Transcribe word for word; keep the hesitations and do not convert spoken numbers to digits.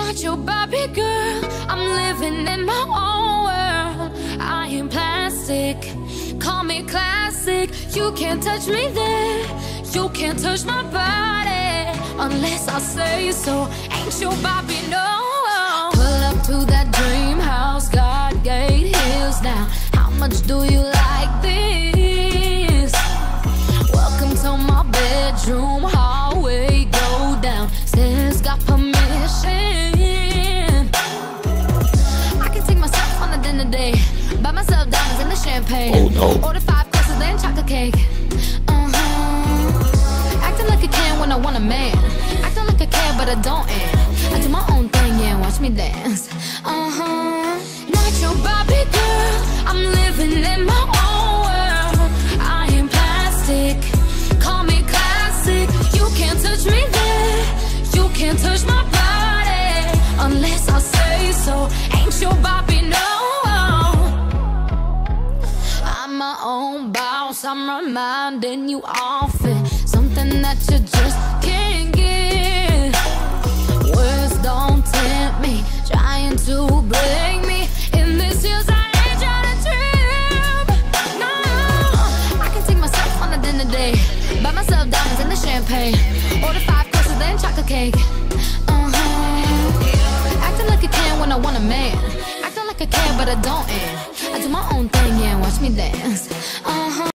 Not your Barbie girl, I'm living in my own world. I am plastic, call me classic. You can't touch me there, you can't touch my body unless I say so. Ain't your Barbie, no. Pull up to that dream house, God gate hills now. How much do you like this? Welcome to my bedroom, hallway, go down. Stairs got permission. I can take myself on a dinner date, buy myself diamonds and the champagne. Oh no. Order five courses, then chocolate cake. Uh-huh. Acting like a can when I want a man. Acting like I care, but I don't end. I do my own thing, yeah, watch me dance. Uh-huh. Not your Barbie girl, I'm living in my own world. I am plastic, call me classic. You can't touch me there, you can't touch my body unless I say so. Ain't your Barbie, no. I'm my own boss, I'm reminding you often. Something that you just can't get. Words don't tempt me, trying to break me. In this year's I ain't trying to trip. No, I can take myself on a dinner date, buy myself diamonds and the champagne. Order five courses, then chocolate cake. Uh-huh. Acting like a can when I want a man. Acting like I care, but I don't end. I do my own thing, yeah, watch me dance.